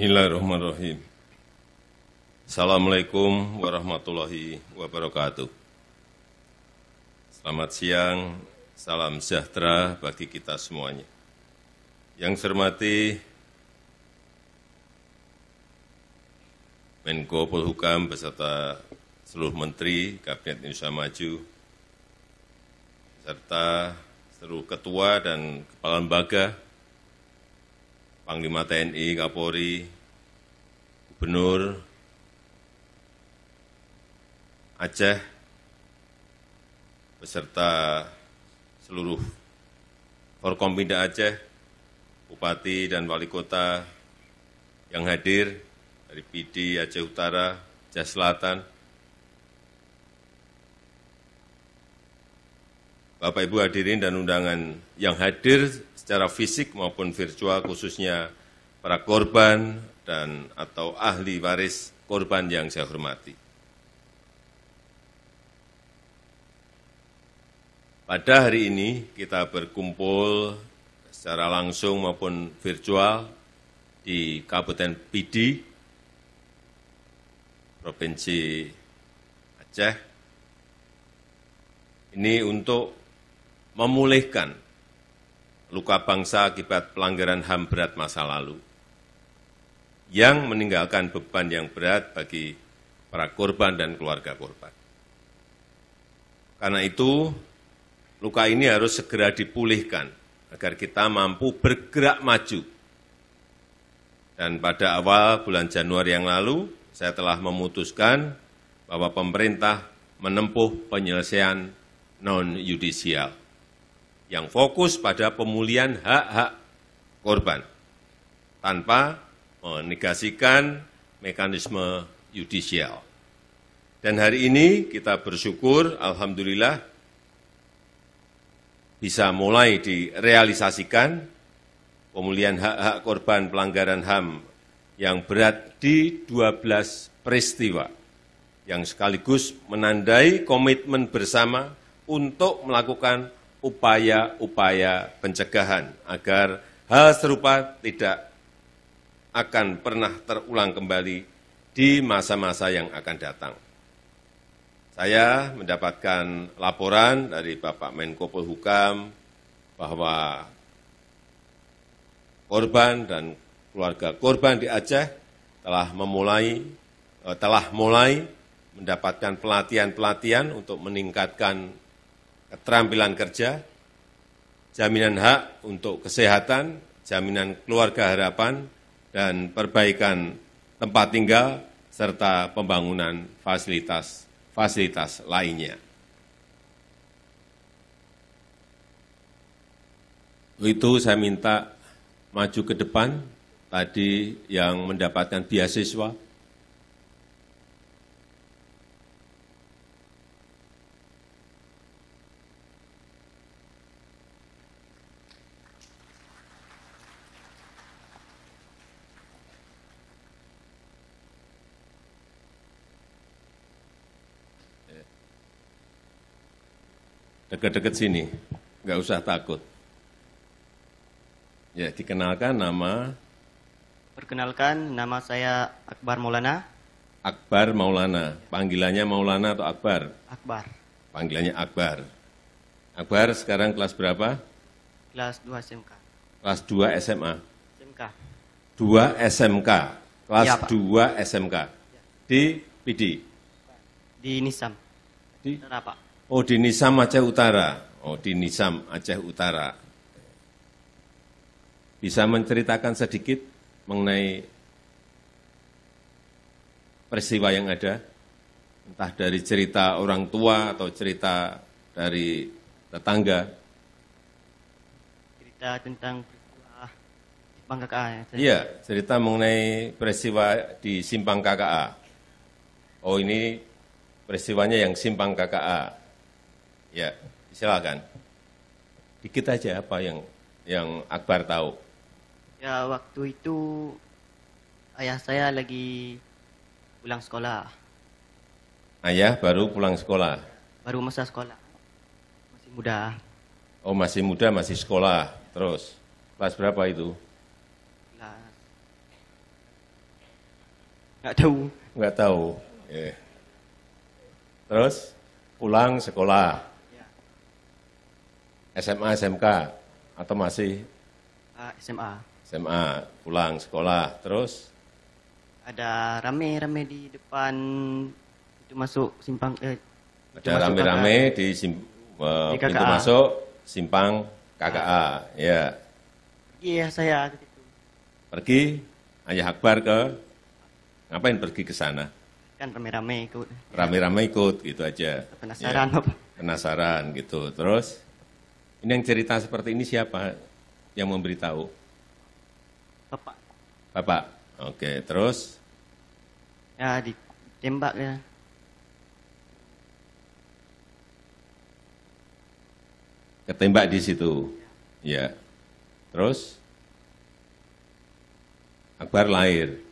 Bismillahirrahmanirrahim. Assalamualaikum warahmatullahi wabarakatuh. Selamat siang, salam sejahtera bagi kita semuanya. Yang saya hormati Menko Polhukam beserta seluruh Menteri Kabinet Indonesia Maju, serta seluruh ketua dan kepala lembaga, Panglima TNI, Kapolri, Gubernur Aceh, beserta seluruh Forkompinda Aceh, Bupati dan Wali Kota yang hadir dari PD Aceh Utara, Aceh Selatan, Bapak Ibu hadirin dan undangan yang hadir secara fisik maupun virtual, khususnya para korban dan atau ahli waris korban yang saya hormati. Pada hari ini kita berkumpul secara langsung maupun virtual di Kabupaten Pidi, Provinsi Aceh, ini untuk memulihkan luka bangsa akibat pelanggaran HAM berat masa lalu yang meninggalkan beban yang berat bagi para korban dan keluarga korban. Karena itu, luka ini harus segera dipulihkan agar kita mampu bergerak maju. Dan pada awal bulan Januari yang lalu, saya telah memutuskan bahwa pemerintah menempuh penyelesaian non-yudisial yang fokus pada pemulihan hak-hak korban, tanpa menegasikan mekanisme yudisial. Dan hari ini kita bersyukur, alhamdulillah, bisa mulai direalisasikan pemulihan hak-hak korban pelanggaran HAM yang berat di 12 peristiwa, yang sekaligus menandai komitmen bersama untuk melakukan upaya-upaya pencegahan agar hal serupa tidak akan pernah terulang kembali di masa-masa yang akan datang. Saya mendapatkan laporan dari Bapak Menko Polhukam bahwa korban dan keluarga korban di Aceh telah mulai mendapatkan pelatihan-pelatihan untuk meningkatkan keterampilan kerja, jaminan hak untuk kesehatan, jaminan keluarga harapan, dan perbaikan tempat tinggal, serta pembangunan fasilitas lainnya. Itu saya minta maju ke depan, tadi yang mendapatkan beasiswa, dekat-dekat sini, nggak usah takut. Ya, Perkenalkan, nama saya Akbar Maulana. Akbar Maulana, panggilannya Maulana atau Akbar? Akbar. Panggilannya Akbar. Akbar sekarang kelas berapa? Kelas 2 SMK. Kelas 2 SMA. SMK. 2 SMK. Kelas Ya, Pak. 2 SMK. Di PD? Di Nisam. Di? Utara, Pak. Oh, di Nisam Aceh Utara. Oh, di Nisam Aceh Utara. Bisa menceritakan sedikit mengenai peristiwa yang ada? Entah dari cerita orang tua atau cerita dari tetangga. Cerita tentang peristiwa Simpang KKA. Iya, cerita mengenai peristiwa di Simpang KKA. Oh, ini peristiwanya yang Simpang KKA. Ya, silakan. Dikit aja apa yang Akbar tahu. Ya, waktu itu ayah saya lagi pulang sekolah. Ayah baru pulang sekolah. Baru masa sekolah. Masih muda. Oh, masih muda, masih sekolah. Terus, kelas berapa itu? Kelas Nggak tahu. Nggak tahu. Ya. Terus pulang sekolah, Ya. SMA, SMK, atau masih SMA. SMA, pulang sekolah, terus Ada rame-rame di depan itu masuk simpang. Itu ada masuk rame-rame di Di pintu KKA. masuk simpang KKA. Ya, KKA. Iya saya ke situ. pergi Ayah Akbar ngapain pergi ke sana? Kan rame-rame ikut. Rame-rame ikut gitu aja. Penasaran Ya, Bapak. penasaran gitu. Terus ini yang cerita seperti ini siapa yang memberitahu? Bapak. Bapak. Oke, terus Ya ditembak ya. ketembak di situ. Ya. Terus Akbar lahir.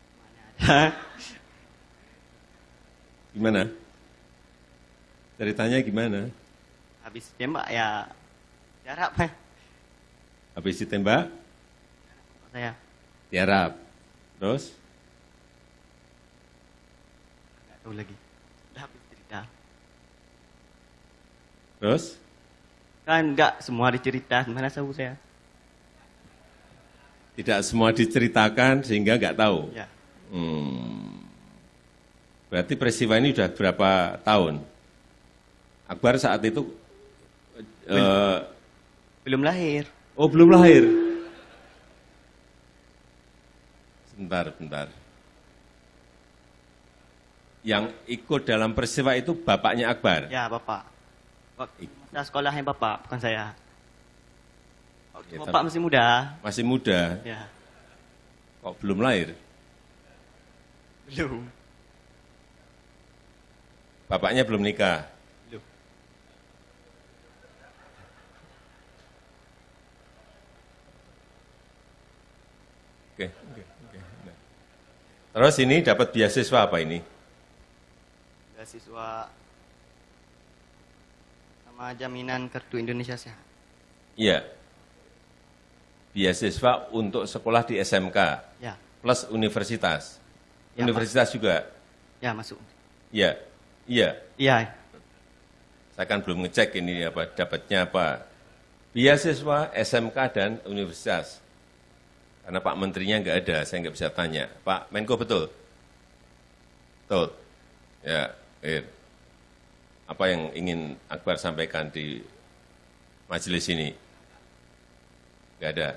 Gimana? Ceritanya gimana? Habis tembak ya jarak Habis ditembak, saya. tiarap. Terus Nggak tahu lagi. Udah habis cerita. terus Kan nggak semua dicerita, mana tahu saya. tidak semua diceritakan sehingga nggak tahu. Ya. Berarti peristiwa ini sudah berapa tahun? Akbar saat itu Belum lahir. oh belum lahir. Bentar. Yang ikut dalam peristiwa itu bapaknya Akbar. Ya Bapak. Waktu masa sekolahnya Bapak, bukan saya. Waktu Ya, Bapak masih muda. Masih muda, Ya. kok belum lahir? Belum. Bapaknya belum nikah. Belum. Oke. Nah. Terus ini dapat beasiswa apa ini? Beasiswa sama jaminan kartu Indonesia Sehat. Iya. Beasiswa untuk sekolah di SMK Ya. plus universitas. Ya, Universitas juga. Ya masuk. Iya. Iya. Iya. Saya kan belum ngecek ini apa dapatnya apa. Beasiswa SMK dan universitas. Karena Pak Menterinya nggak ada, saya nggak bisa tanya. Pak Menko betul? Betul. Ya, apa yang ingin Akbar sampaikan di majelis ini? Nggak ada.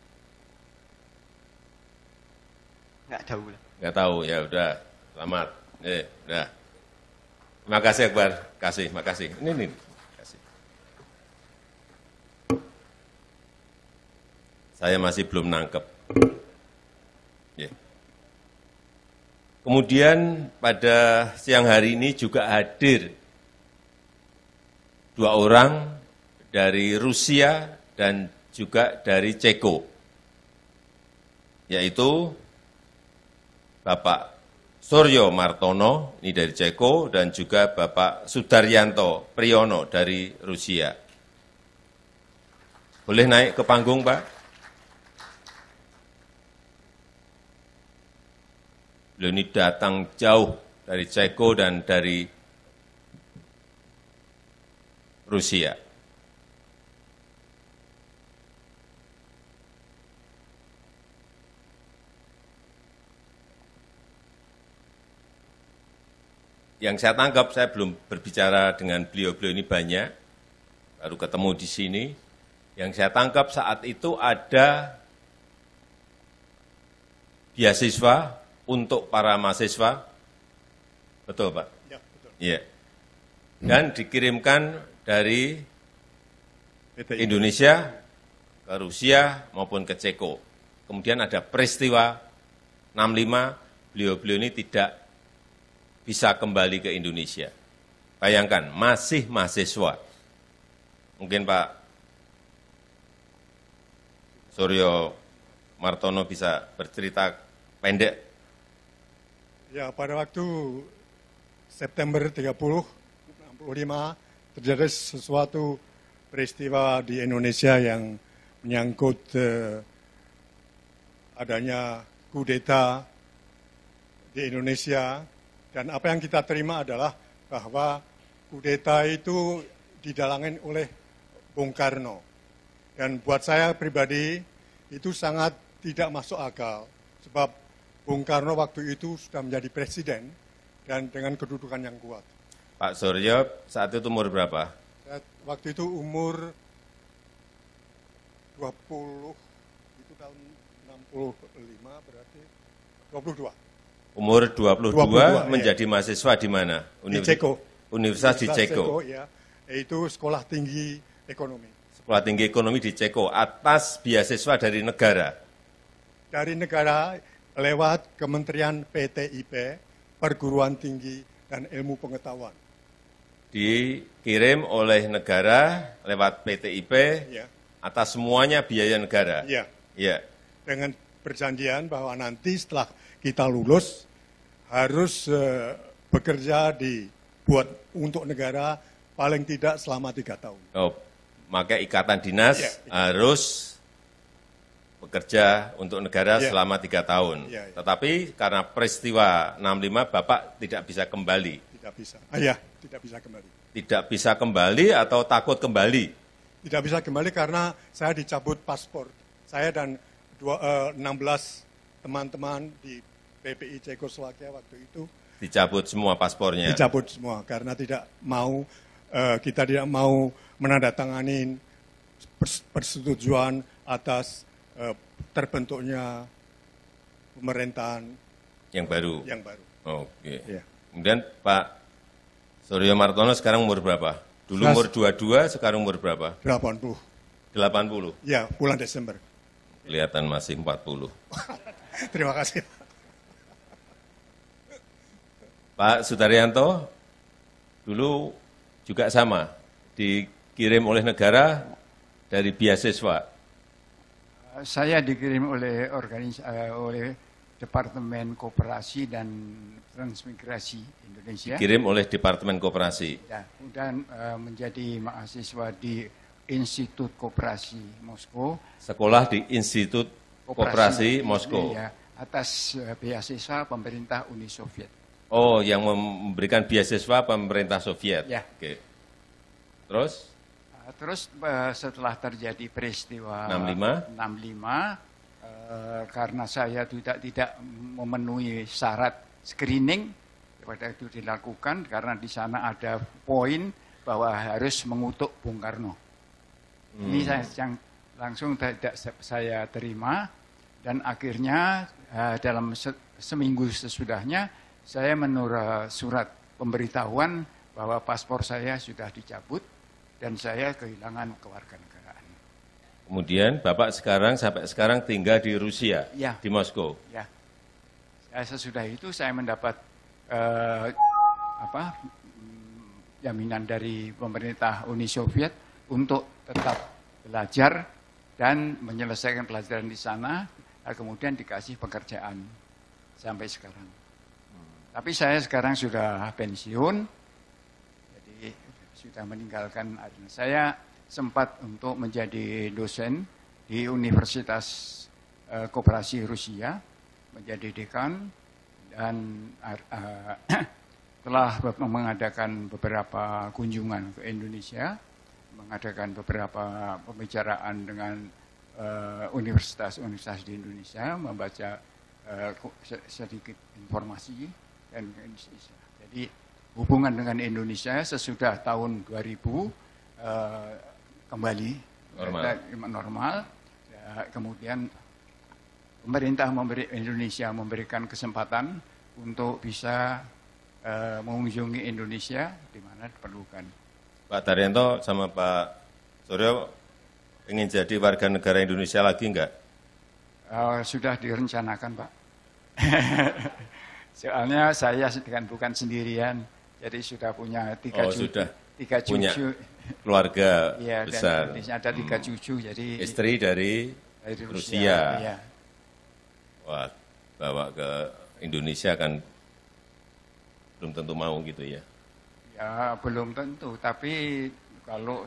Nggak tahu lah. Nggak tahu, ya udah, selamat. Udah. Terima kasih Akbar, makasih. Ini. Kasih. Saya masih belum nangkep. Ya. Kemudian pada siang hari ini juga hadir 2 orang dari Rusia dan juga dari Ceko, yaitu Bapak Suryo Martono, ini dari Ceko, dan juga Bapak Sudaryanto Priyono dari Rusia. Boleh naik ke panggung, Pak? Beliau ini datang jauh dari Ceko dan dari Rusia. Yang saya tangkap, saya belum berbicara dengan beliau-beliau ini banyak, baru ketemu di sini. Yang saya tangkap saat itu ada beasiswa untuk para mahasiswa, betul Pak? Ya, betul. Iya. Dan dikirimkan dari PTI. Indonesia ke Rusia maupun ke Ceko. Kemudian ada peristiwa 65, beliau-beliau ini tidak bisa kembali ke Indonesia. Bayangkan, masih mahasiswa. Mungkin Pak Suryo Martono bisa bercerita pendek. Ya, pada waktu September 30, 65, terjadi sesuatu peristiwa di Indonesia yang menyangkut adanya kudeta di Indonesia, dan apa yang kita terima adalah bahwa kudeta itu didalangin oleh Bung Karno. Dan buat saya pribadi itu sangat tidak masuk akal, sebab Bung Karno waktu itu sudah menjadi presiden dan dengan kedudukan yang kuat. Pak Suryo saat itu umur berapa? Saya waktu itu umur 20, itu tahun 65 berarti 22. Umur 22 22, menjadi mahasiswa di mana? Di Ceko. Universitas di Ceko. Ya, yaitu Sekolah Tinggi Ekonomi. Sekolah Tinggi Ekonomi di Ceko atas beasiswa dari negara. Dari negara lewat Kementerian PTIP, Perguruan Tinggi dan Ilmu Pengetahuan. Dikirim oleh negara lewat PTIP Ya, atas semuanya biaya negara. ya. Ya. Dengan perjanjian bahwa nanti setelah kita lulus harus bekerja dibuat untuk negara paling tidak selama 3 tahun. Oh, maka ikatan dinas Ya. harus bekerja untuk negara Ya. selama 3 tahun. Ya, ya. Tetapi karena peristiwa 65 Bapak tidak bisa kembali. Tidak bisa. Ya, tidak bisa kembali. Tidak bisa kembali atau takut kembali? Tidak bisa kembali karena saya dicabut paspor. Saya dan 16 teman-teman di PPI Cekoslowakia waktu itu Dicabut semua paspornya. dicabut semua karena kita tidak mau menandatangani persetujuan atas terbentuknya pemerintahan Yang baru. yang baru. Oke. Ya. Kemudian Pak Suryo Martono sekarang umur berapa? Dulu Saya- umur 22, sekarang umur berapa? 80. 80. Ya, bulan Desember. Kelihatan masih 40. Terima kasih. Pak Sudaryanto dulu juga sama, dikirim oleh negara dari beasiswa. Saya dikirim oleh oleh Departemen Koperasi dan Transmigrasi Indonesia. Dikirim oleh Departemen Koperasi. Ya, dan menjadi mahasiswa di Institut Koperasi Moskow. Sekolah di Institut Koperasi Moskow. Ya, atas beasiswa pemerintah Uni Soviet. Oh, yang memberikan beasiswa pemerintah Soviet. Ya. Oke. Terus? Terus setelah terjadi peristiwa 65, karena saya tidak memenuhi syarat screening, pada itu dilakukan karena di sana ada poin bahwa harus mengutuk Bung Karno. Ini saya yang langsung tidak saya terima dan akhirnya dalam seminggu sesudahnya saya menurut surat pemberitahuan bahwa paspor saya sudah dicabut dan saya kehilangan kewarganegaraan. Kemudian Bapak sampai sekarang tinggal di Rusia, Ya. di Moskow. Ya, sesudah itu saya mendapat jaminan dari pemerintah Uni Soviet untuk tetap belajar dan menyelesaikan pelajaran di sana, kemudian dikasih pekerjaan sampai sekarang. Tapi saya sekarang sudah pensiun, jadi sudah meninggalkan arena. Saya sempat untuk menjadi dosen di Universitas Koperasi Rusia, menjadi dekan, dan telah mengadakan beberapa kunjungan ke Indonesia, mengadakan beberapa pembicaraan dengan universitas-universitas di Indonesia, membaca sedikit informasi dan jadi hubungan dengan Indonesia sesudah tahun 2000 kembali normal. Ya, kemudian pemerintah Indonesia memberikan kesempatan untuk bisa mengunjungi Indonesia di mana diperlukan. Pak Daryanto sama Pak Suryo ingin jadi warga negara Indonesia lagi enggak? Sudah direncanakan, Pak. Soalnya saya bukan sendirian, jadi sudah punya tiga cucu. Punya keluarga ya, besar. Dan di sini ada 3 cucu, jadi istri dari Rusia. Ya. Wah, bawa ke Indonesia kan belum tentu mau gitu ya. Ya, belum tentu, tapi kalau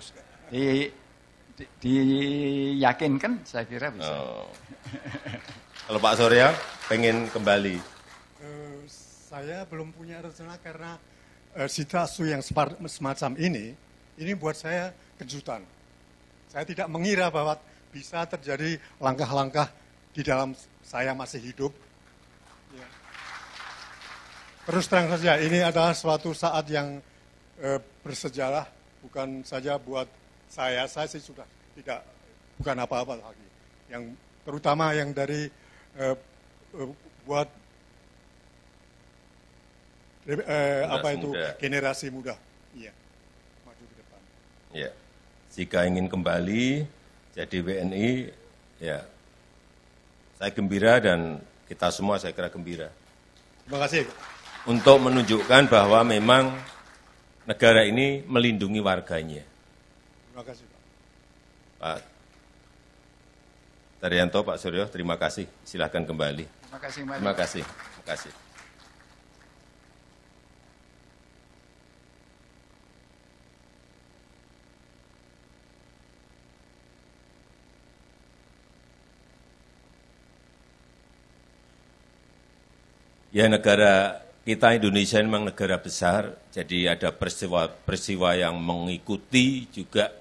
diyakinkan saya kira bisa. Oh. Kalau Pak Surya pengen kembali? Saya belum punya rencana karena situasi yang semacam ini buat saya kejutan. Saya tidak mengira bahwa bisa terjadi langkah-langkah di dalam saya masih hidup. Ya. Terus terang saja, ini adalah suatu saat yang bersejarah, bukan saja buat saya sih sudah bukan apa-apa lagi. Yang terutama yang dari buat generasi muda, iya, maju ke depan. Ya, jika ingin kembali jadi WNI, ya, saya gembira dan kita semua saya kira gembira. Terima kasih. Untuk menunjukkan bahwa memang negara ini melindungi warganya. Terima kasih, Pak. Pak Daryanto, Pak Suryo, terima kasih. Silakan kembali. Terima kasih, Mas. Terima kasih. Terima kasih. Ya, negara kita Indonesia memang negara besar, jadi ada peristiwa yang mengikuti juga.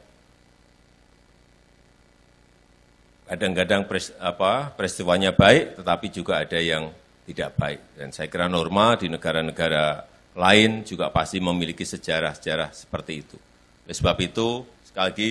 Kadang-kadang peristiwanya baik, tetapi juga ada yang tidak baik. Dan saya kira normal di negara-negara lain juga pasti memiliki sejarah-sejarah seperti itu. Oleh sebab itu, sekali lagi,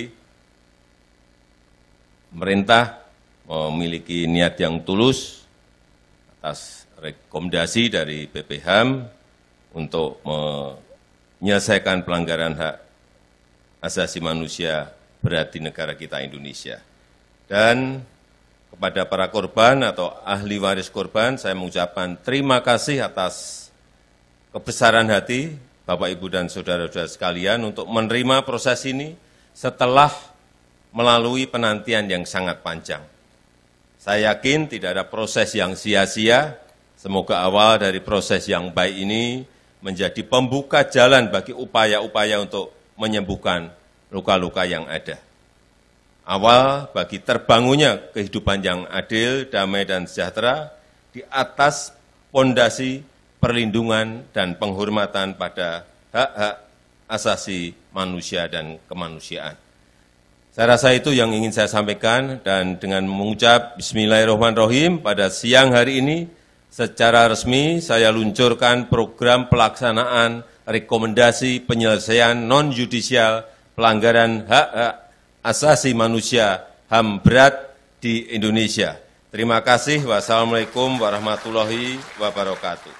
pemerintah memiliki niat yang tulus atas rekomendasi dari BPHAM untuk menyelesaikan pelanggaran hak asasi manusia berat di negara kita Indonesia. Dan kepada para korban atau ahli waris korban, saya mengucapkan terima kasih atas kebesaran hati Bapak, Ibu, dan saudara-saudara sekalian untuk menerima proses ini setelah melalui penantian yang sangat panjang. Saya yakin tidak ada proses yang sia-sia. Semoga awal dari proses yang baik ini menjadi pembuka jalan bagi upaya-upaya untuk menyembuhkan luka-luka yang ada. Awal bagi terbangunnya kehidupan yang adil, damai, dan sejahtera di atas fondasi perlindungan dan penghormatan pada hak-hak asasi manusia dan kemanusiaan. Saya rasa itu yang ingin saya sampaikan, dan dengan mengucap Bismillahirrahmanirrahim pada siang hari ini, secara resmi saya luncurkan program pelaksanaan rekomendasi penyelesaian non-judisial pelanggaran hak-hak asasi manusia HAM berat di Indonesia. Terima kasih. Wassalamualaikum warahmatullahi wabarakatuh.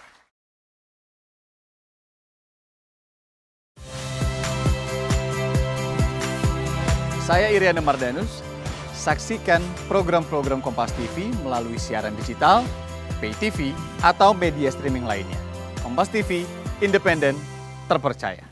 Saya Iriana Mardanus. Saksikan program-program Kompas TV melalui siaran digital, Pay TV, atau media streaming lainnya. Kompas TV, independen, terpercaya.